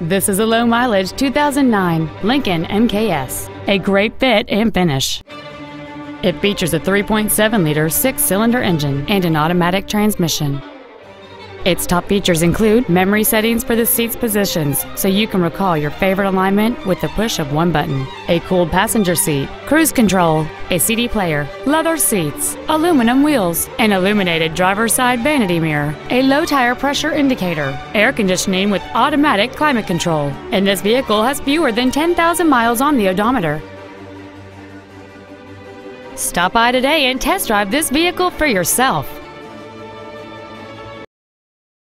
This is a low-mileage 2009 Lincoln MKS, a great fit and finish. It features a 3.7-liter six-cylinder engine and an automatic transmission. Its top features include memory settings for the seat's positions, so you can recall your favorite alignment with the push of one button, a cooled passenger seat, cruise control, a CD player, leather seats, aluminum wheels, an illuminated driver's side vanity mirror, a low tire pressure indicator, air conditioning with automatic climate control, and this vehicle has fewer than 10,000 miles on the odometer. Stop by today and test drive this vehicle for yourself.